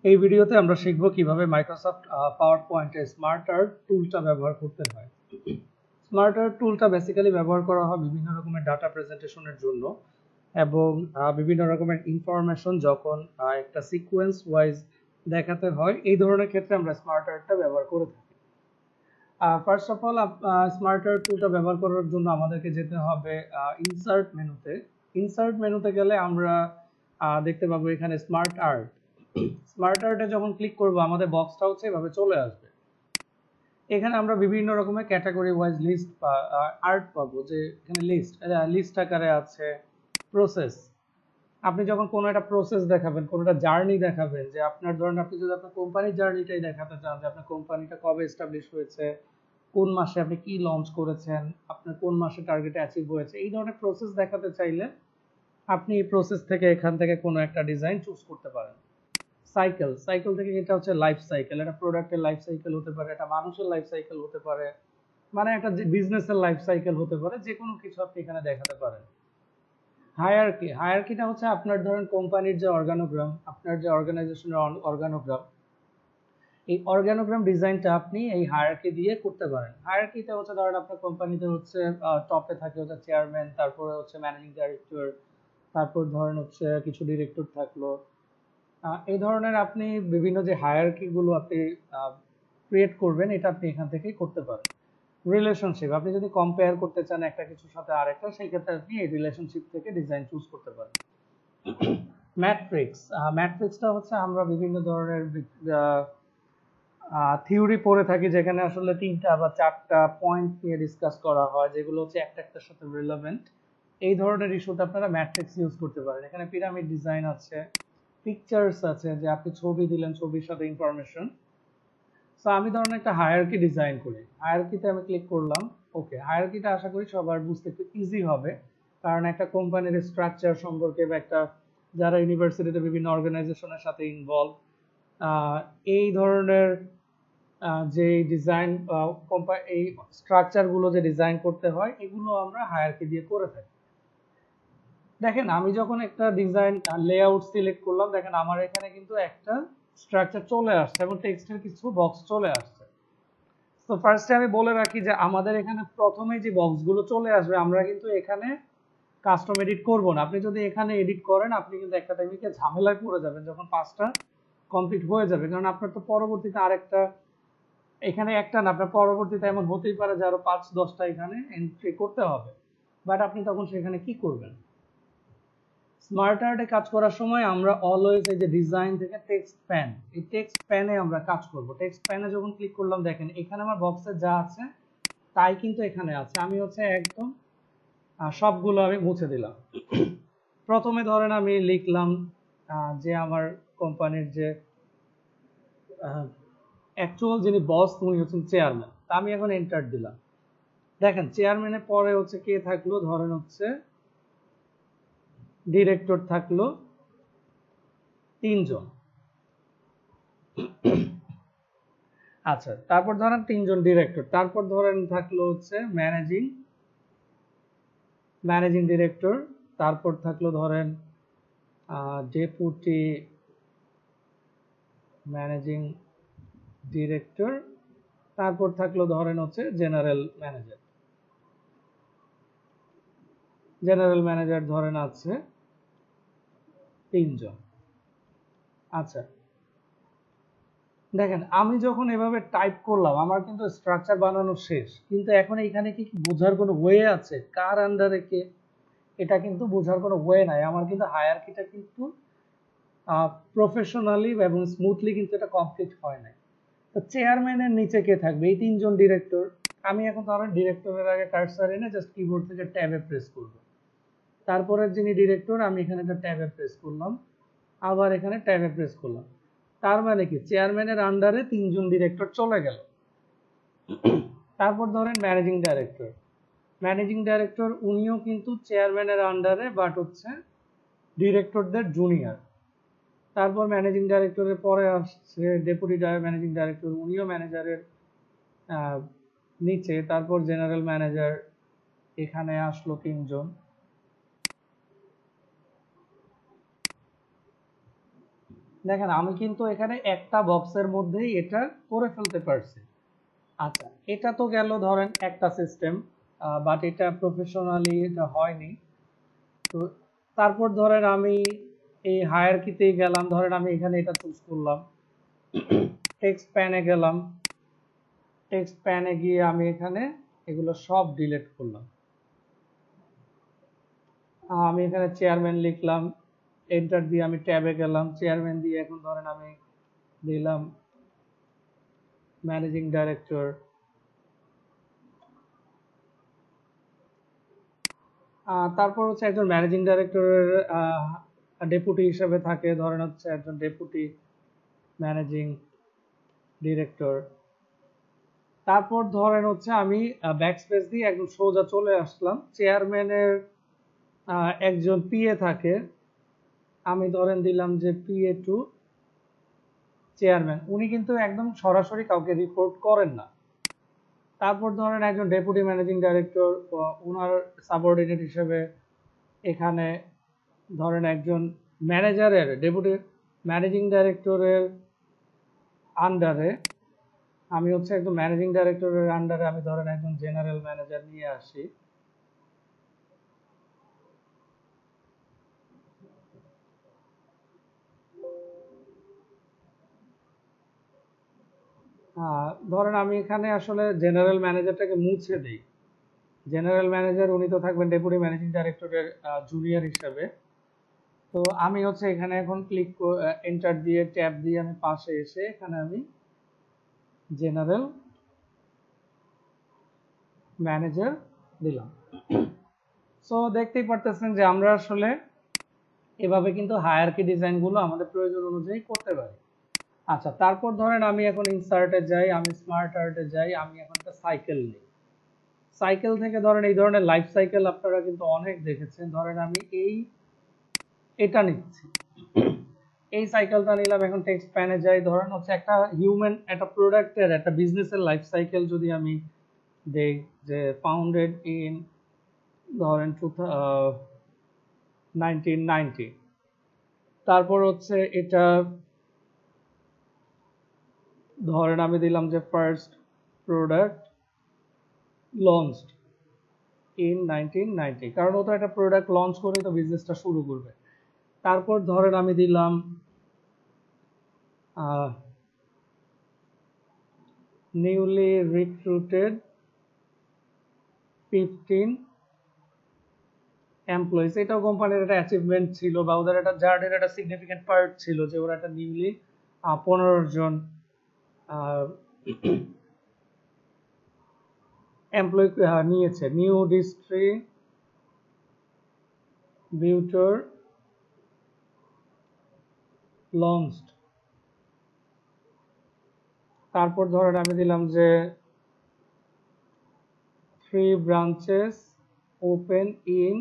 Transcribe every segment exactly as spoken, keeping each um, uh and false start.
এই ভিডিওতে আমরা শিখব কিভাবে মাইক্রোসফট পাওয়ারপয়েন্টে স্মার্ট আর্ট টুলটা ব্যবহার করতে হয়। স্মার্ট আর্ট টুলটা বেসিক্যালি ব্যবহার করা হয় বিভিন্ন রকমের ডাটা প্রেজেন্টেশনের জন্য এবং বিভিন্ন রকমের ইনফরমেশন যখন একটা সিকোয়েন্স ওয়াইজ দেখাতে হয়, এই ধরনের ক্ষেত্রে আমরা স্মার্ট আর্টটা ব্যবহার করে থাকি। First of all smart art টুলটা ব্যবহার করার জন্য আমাদেরকে যেতে হবে ইনসার্ট মেনুতে। ইনসার্ট মেনুতে গেলে আমরা দেখতে পাবো এখানে স্মার্ট আর্ট। স্মার্ট আর্টে যখন ক্লিক করব আমাদের বক্সটা হচ্ছে এভাবে চলে আসবে। এখানে আমরা বিভিন্ন রকমের ক্যাটাগরি ওয়াইজ লিস্ট বা আর্ট পাবো, যে এখানে লিস্ট লিস্ট আকারে আছে প্রসেস। আপনি যখন কোনো একটা প্রসেস দেখাবেন, কোনো একটা জার্নি দেখাবেন, যে আপনার ধরেন আপনি যদি আপনার কোম্পানির জার্নিটাই দেখাতে চান, যে আপনার কোম্পানিটা কবে এস্টাবলিশ হয়েছে, কোন মাসে আপনি কি লঞ্চ করেছেন, আপনার কোন মাসে টার্গেট অ্যাচিভ হয়েছে, এই ধরনের প্রসেস দেখাতে চাইলে আপনি এই প্রসেস থেকে এখান থেকে কোনো একটা ডিজাইন চুজ করতে পারেন। সাইকেল সাইকেল থেকে এটা হচ্ছে লাইফ সাইকেল, এটা প্রোডাক্টের লাইফ সাইকেল হতে পারে, এটা মানুষের লাইফ সাইকেল হতে পারে, মানে একটা বিজনেসের লাইফ সাইকেল হতে পারে, যে কোনো কিছু আপনি এখানে দেখাতে পারেন। হায়ারকি হায়ারকিটা হচ্ছে আপনার ধরেন কোম্পানির যে অর্গানোগ্রাম, আপনার যে অর্গানাইজেশনের অর্গানোগ্রাম, এই অর্গানোগ্রাম ডিজাইনটা আপনি এই হায়ারকি দিয়ে করতে পারেন। হায়ারকিতে হচ্ছে ধরেন আপনার কোম্পানিতে হচ্ছে টপে থাকে হচ্ছে চেয়ারম্যান, তারপরে হচ্ছে ম্যানেজিং ডাইরেক্টর, তারপর ধরেন হচ্ছে কিছু ডিরেক্টর থাকলো। এই ধরনের আপনি বিভিন্ন যে হায়ারকি গুলো আপনি ক্রিয়েট করবেন, এটা আপনি এখান থেকেই করতে পারেন। রিলেশনশিপ, আপনি যদি কম্পেয়ার করতে চান একটা কিছুর সাথে আরেকটা, সেই ক্ষেত্রে আপনি এই রিলেশনশিপ থেকে ডিজাইন চুজ করতে পারেন। ম্যাট্রিক্স ম্যাট্রিক্সটা হচ্ছে আমরা বিভিন্ন ধরনের থিওরি পড়ে থাকি, যেখানে আসলে তিনটা বা চারটা পয়েন্ট নিয়ে ডিসকাস করা হয়, যেগুলো হচ্ছে একটা একটার সাথে রিলেভেন্ট। এই ধরনের ইস্যুতে আপনারা ম্যাট্রিক্স ইউজ করতে পারেন। এখানে পিরামিড ডিজাইন আছে, পিকচার্স আছে, যে আপনি ছবি দিলেন, ছবির সাথে ইনফরমেশন। সো আমি ধরেন একটা হায়ারকি ডিজাইন করি, হায়ারকিতে আমি ক্লিক করলাম। ওকে, হায়ারকিটা আশা করি সবার বুঝতে একটু ইজি হবে, কারণ একটা কোম্পানির স্ট্রাকচার সম্পর্কে বা একটা যারা ইউনিভার্সিটিতে বিভিন্ন অর্গানাইজেশনের সাথে ইনভলভ, এই ধরনের যে ডিজাইন এই স্ট্রাকচারগুলো যে ডিজাইন করতে হয়, এগুলো আমরা হায়ারকি দিয়ে করে থাকি। দেখেন আমি যখন একটা ডিজাইন লেআউট সিলেক্ট করলাম, দেখেন আমার এখানে কিন্তু একটা স্ট্রাকচার চলে আসছে এবং টেক্সটের কিছু বক্স চলে আসছে। তো ফার্স্টে আমি বলে রাখি যে আমাদের এখানে প্রথমে যে বক্সগুলো চলে আসবে, আমরা কিন্তু এখানে কাস্টম এডিট করব না। আপনি যদি এখানে এডিট করেন, আপনি কিন্তু একটা টাইমে ঝামেলায় পড়ে যাবেন যখন পাঁচটা কমপ্লিট হয়ে যাবে, কারণ আপনার তো পরবর্তীতে আরেকটা, এখানে একটা না, আপনার পরবর্তীতে এমন হতেই পারে যে আরো পাঁচ দশটা এখানে এন্ট্রি করতে হবে, বাট আপনি তখন সেখানে কি করবেন? স্মার্ট আর্টে কাজ করার সময় আমরা অলওয়েজ এই যে ডিজাইন থেকে টেক্সট প্যান, এই টেক্সট প্যানে আমরা কাজ করব। টেক্সট প্যানে যখন ক্লিক করলাম, দেখেন এখানে আমার বক্সে যা আছে তাই কিন্তু এখানে আছে। আমি হচ্ছে একদম সবগুলো আমি মুছে দিলাম। প্রথমে ধরেন আমি লিখলাম যে আমার কোম্পানির যে অ্যাকচুয়াল যিনি বস, উনি হচ্ছেন চেয়ারম্যান। তা আমি এখন এন্টার দিলাম। দেখেন চেয়ারম্যানের পরে হচ্ছে কে থাকলো, ধরেন হচ্ছে ডিরেক্টর থাকলো তিনজন। আচ্ছা, তারপর ধরেন তিনজন ডিরেক্টর, তারপর ধরেন থাকলো হচ্ছে ম্যানেজিং ম্যানেজিং ডিরেক্টর, তারপর থাকলো ধরেন ডেপুটি ম্যানেজিং ডিরেক্টর, তারপর থাকলো ধরেন হচ্ছে জেনারেল ম্যানেজার। জেনারেল ম্যানেজার ধরেন আছে তিনজন। আচ্ছা, দেখেন আমি যখন এভাবে টাইপ করলাম, আমার কিন্তু স্ট্রাকচার বানানো শেষ, কিন্তু এখন এখানে কি বোঝার কোনো ওয়ে আছে কার আন্ডারে কে? এটা কিন্তু বোঝার কোনো ওয়ে নাই। আমার কিন্তু হায়ারকিটা কিন্তু প্রফেশনালি এবং স্মুথলি কিন্তু এটা কমপ্লিট হয় নাই। তো চেয়ারম্যানের নিচে কে থাকবে? এই তিনজন ডিরেক্টর। আমি এখন ধরেন ডিরেক্টরের আগে কার্সার এনে জাস্ট কিবোর্ড থেকে ট্যাবে প্রেস করব। তারপরের যিনি ডিরেক্টর, আমি এখানে একটা ট্যাবে প্রেস করলাম, আবার এখানে ট্যাবে প্রেস করলাম। তার মানে কি চেয়ারম্যানের আন্ডারে তিনজন ডিরেক্টর চলে গেল। তারপর ধরেন ম্যানেজিং ডাইরেক্টর। ম্যানেজিং ডাইরেক্টর উনিও কিন্তু চেয়ারম্যানের আন্ডারে, বাট হচ্ছে ডিরেক্টরদের জুনিয়র। তারপর ম্যানেজিং ডাইরেক্টরের পরে আসছে ডেপুটি ম্যানেজিং ডাইরেক্টর, উনিও ম্যানেজারের নিচে। তারপর জেনারেল ম্যানেজার, এখানে আসলো তিনজন। দেখেন আমি কিন্তু এখানে একটা বক্সের মধ্যেই এটা করে ফেলতে পারছি। আচ্ছা, এটা তো গেল ধরেন একটা সিস্টেম, বাট এটা প্রফেশনালি এটা হয়নি। তো তারপর ধরেন আমি এই হায়ারকিতেই গেলাম, ধরেন আমি এখানে এটা চুজ করলাম, টেক্সট প্যানে গেলাম, টেক্সট প্যানে গিয়ে আমি এখানে এগুলো সব ডিলিট করলাম। আমি এখানে চেয়ারম্যান লিখলাম, এন্টার দিয়ে আমি ট্যাবে গেলাম, চেয়ারম্যান দিয়ে এখন ধরেন আমি দিলাম ম্যানেজিং ডাইরেক্টর। তারপর হচ্ছে একজন ম্যানেজিং ডাইরেক্টরের ডেপুটি হিসেবে থাকে, ধরেন হচ্ছে একজন ডেপুটি ম্যানেজিং ডিরেক্টর। তারপর ধরেন হচ্ছে আমি ব্যাকস্পেস দিয়ে একদম সোজা চলে আসলাম, চেয়ারম্যানের একজন পিএ থাকে, আমি ধরেন দিলাম যে পিএ টু চেয়ারম্যান, উনি কিন্তু একদম সরাসরি কাউকে রিপোর্ট করেন না। তারপর ধরেন একজন ডেপুটি ম্যানেজিং ডাইরেক্টর, ওনার সাবঅর্ডিনেট হিসেবে এখানে ধরেন একজন ম্যানেজারের, ডেপুটি ম্যানেজিং ডাইরেক্টরের আন্ডারে আমি হচ্ছে একজন ম্যানেজিং ডাইরেক্টরের আন্ডারে আমি ধরেন একজন জেনারেল ম্যানেজার নিয়ে আসি। ধরেন আমি এখানে আসলে জেনারেল ম্যানেজারটাকে মুছে দিই। জেনারেল ম্যানেজার উনি তো থাকবেন ডেপুটি ম্যানেজিং ডাইরেক্টরের জুনিয়র হিসেবে। তো আমি হচ্ছে এখানে এখন ক্লিক এন্টার দিয়ে ট্যাব দিয়ে আমি পাশে এসে এখানে আমি জেনারেল ম্যানেজার দিলাম। সো দেখতেই পারতেছেন যে আমরা আসলে এভাবে কিন্তু হায়ারকি ডিজাইনগুলো আমাদের প্রয়োজন অনুযায়ী করতে পারি। আচ্ছা, তারপর ধরেন আমি এখন ইনসার্টে যাই, আমি স্মার্ট আর্টে যাই, আমি এখন একটা সাইকেল নিই। সাইকেল থেকে ধরেন এই ধরনের লাইফ সাইকেল আপনারা কিন্তু অনেক দেখেছেন। ধরেন আমি এই এটা নিচ্ছি, এই সাইকেলটা নিলাম, এখন টেক্সট প্যানে যাই, ধরেন হচ্ছে একটা হিউম্যান, একটা প্রোডাক্টের, একটা বিজনেসের লাইফ সাইকেল যদি আমি দেই যে ফাউন্ডেড ইন ধরেন টু নাইনটিন নাইনটি, তারপর হচ্ছে এটা ধরেন আমি দিলাম যে first product launched in nineteen ninety, কারণ ও তো একটা প্রোডাক্ট লঞ্চ করে তো বিজনেসটা শুরু করবে। তারপর ধরেন আমি দিলাম নিউলি রিক্রুটেড ফিফটিন এমপ্লয়িজ, এটাও কোম্পানির একটা অ্যাচিভমেন্ট ছিল বা ওদের একটা জার্নির একটা সিগনিফিকেন্ট পার্ট ছিল যে ওরা একটা নিউলি পনেরো জন এমপ্লয়ি নিয়েছে। নিউ ডিস্ট্রিবিউটর লঞ্চড, তারপর ধরেন আমি দিলাম যে থ্রি ব্রাঞ্চেস ওপেন ইন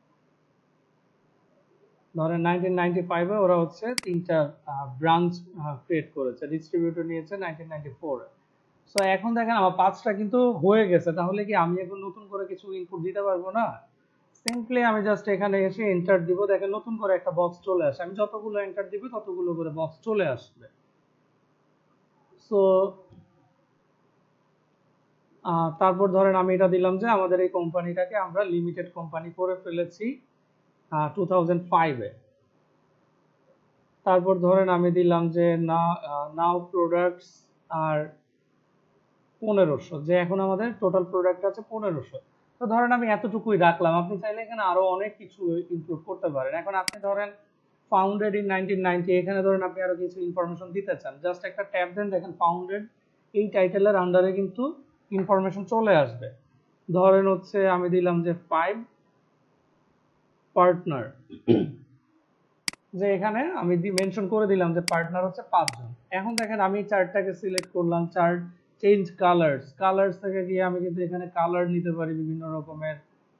ধরেন নাইনটিন নাইনটি ফাইভে ওরা হচ্ছে তিনটা ব্রাঞ্চ ক্রিয়েট করেছে, ডিস্ট্রিবিউটর নিয়েছে নাইনটিন নাইনটি ফোরে। সো এখন দেখেন আমার পাঁচটা কিন্তু হয়ে গেছে, তাহলে কি আমি এখন নতুন করে কিছু ইনপুট দিতে পারবো না? সিম্পলি আমি জাস্ট এখানে এসে এন্টার দিব, দেখেন নতুন করে একটা বক্স চলে আসে, আমি যতগুলো এন্টার দিব ততগুলো করে বক্স চলে আসবে। সো তারপর ধরেন আমি এটা দিলাম যে আমাদের এই কোম্পানিটাকে আমরা লিমিটেড কোম্পানি করে ফেলেছি টু থাউজেন্ড ফাইভে। তারপর ধরেন আমি দিলাম যে না নাও প্রোডাক্টস আর পনেরোশো, যে এখন আমাদের টোটাল প্রোডাক্ট আছে পনেরোশো। তো ধরেন আমি এতটুকুই রাখলাম, আপনি চাইলে এখানে আরো অনেক কিছু ইনক্লুড করতে পারেন। এখন আপনি ধরেন ফাউন্ডেড ইন নাইনটিন নাইনটি, এখানে ধরেন আপনি আরো কিছু ইনফরমেশন দিতে চান, জাস্ট একটা ট্যাব দেন, দেখেন ফাউন্ডেড এই টাইটেলের আন্ডারে কিন্তু ইনফরমেশন চলে আসবে। ধরেন হচ্ছে আমি দিলাম যে ফাইভ পার্টনার, যে এখানে আমি মেনশন করে দিলাম যে পার্টনার হচ্ছে পাঁচজন। এখন দেখেন আমি চার্টটাকে সিলেক্ট করলাম, চার্ট চেঞ্জ কালার্স, কালার্স থেকে গিয়ে আমি কিন্তু এখানে কালার নিতে পারি বিভিন্ন রকমের।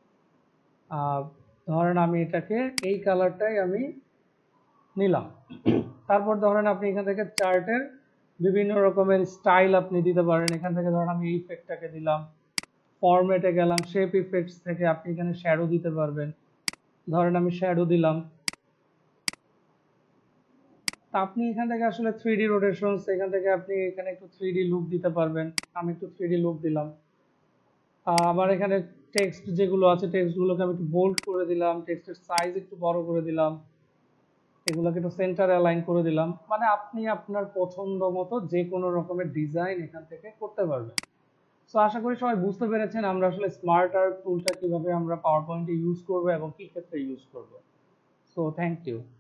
ধরেন আমি এটাকে এই কালারটাই আমি নিলাম। তারপর ধরেন আপনি এখান থেকে চার্টের বিভিন্ন রকমের স্টাইল আপনি দিতে পারেন। এখান থেকে ধরেন আমি এই ইফেক্টটাকে দিলাম, ফরম্যাটে গেলাম, শেপ ইফেক্টস থেকে আপনি এখানে শ্যাডো দিতে পারবেন। ধরেন আমি শ্যাডো দিলাম, তা আপনি এখান থেকে আসলে থ্রি ডি রোটেশনস, এখান থেকে আপনি এখানে একটু থ্রি ডি লুক দিতে পারবেন। আমি একটু থ্রি ডি লুক দিলাম। আহ, আবার এখানে টেক্সট যেগুলো আছে টেক্সটগুলোকে আমি একটু বোল্ড করে দিলাম, টেক্সটের সাইজ একটু বড় করে দিলাম, এগুলোকে একটু সেন্টার অ্যালাইন করে দিলাম। মানে আপনি আপনার পছন্দ মতো যে কোনো রকমের ডিজাইন এখান থেকে করতে পারবেন। সো আশা করি সবাই বুঝতে পেরেছেন আমরা আসলে স্মার্ট আর্ট টুলটা কিভাবে আমরা পাওয়ার পয়েন্টে ইউজ করবো এবং কি ক্ষেত্রে ইউজ করব। So thank you.